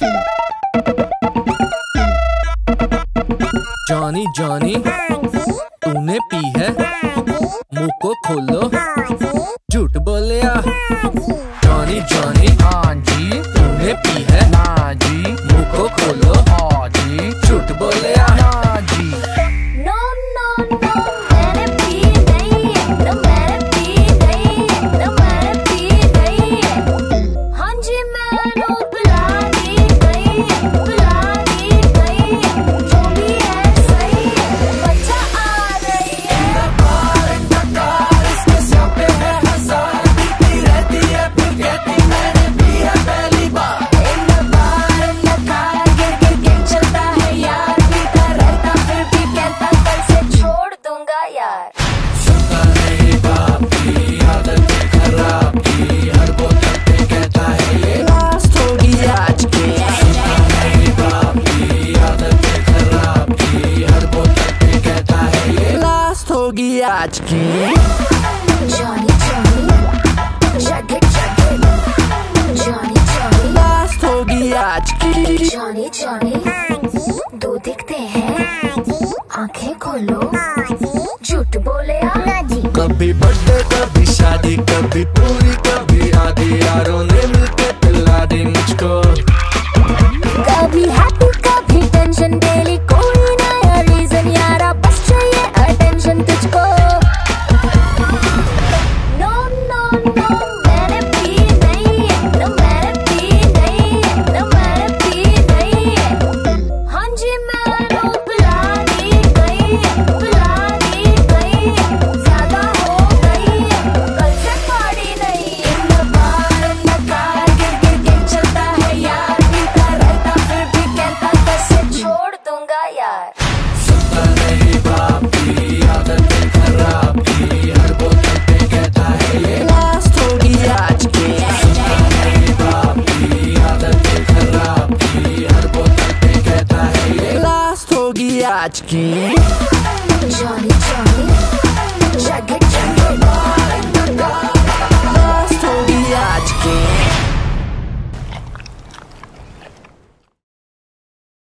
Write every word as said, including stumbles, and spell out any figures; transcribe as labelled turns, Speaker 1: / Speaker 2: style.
Speaker 1: Johnny Johnny तूने P है, मुंह को खोलो, झूठ बोलिया। जॉनी जॉनी
Speaker 2: हाँ जी,
Speaker 1: तूने पी है,
Speaker 2: ना जी,
Speaker 1: मुंह को खोलो,
Speaker 2: हाँ जी,
Speaker 1: झूठ बोलिया।
Speaker 2: ना जी।
Speaker 3: नो नो नो मैंने पी नहीं है, नो मैंने पी नहीं है, नो मैंने पी नहीं है। हाँ जी मैंने पिला दी गई है, पिला दी गई है, जो भी है सही है, मजा आ रही है।
Speaker 1: इसके सिर पे है हजार, पीती रहती है फिर कहती मैंने पी है पहली बार।
Speaker 3: In the bar in the car गिर गिर गिर चलता है यार, पीता रहता फिर भी कहता कल से छोड़ दूंगा यार।
Speaker 1: सुनता नहीं बाप की आदतें खराब की, हर बोतल पे कहता है ये
Speaker 2: लास्ट होगी आज की।
Speaker 1: सुनता नहीं बाप की आदतें खराब की, हर बोतल पे कहता है ये
Speaker 2: लास्ट होगी आज की।
Speaker 3: Johnny Johnny chug it chug it, Johnny Johnny
Speaker 2: last होगी आज की।
Speaker 3: Johnny Johnny दो दिखते हैं, आंखें खोलो, झूठ बोले आना जी।
Speaker 1: कभी बर्थडे कभी शादी, कभी पूरी कभी आधी, यारों ने मिलके पिला दी मुझको।
Speaker 3: कभी हैप्पी कभी टेंशन, डेली कोई नया रीजन, यारा बस चाहिए अटेंशन तुझको। नो नो नो मैंने पी नहीं है, नो मैंने पी नहीं है, नो मैंने पी नहीं है। हाँ जी मैंने पिला दी गई है, पिला दी गई है, ज्यादा हो गई है, कल से पार्टी नहीं। In the bar in the car गिर गिर गिर चलता है यार, पीता रहता फिर भी कहता कैसे छोड़ दूंगा यार।
Speaker 1: सुनता नहीं बाप की आदतें खराब की, हर बोतल पे कहता है ये
Speaker 2: लास्ट होगी आज की।
Speaker 1: सुनता नहीं बाप की आदतें खराब की, हर बोतल पे कहता है ये
Speaker 2: लास्ट होगी आज की।
Speaker 3: Johnny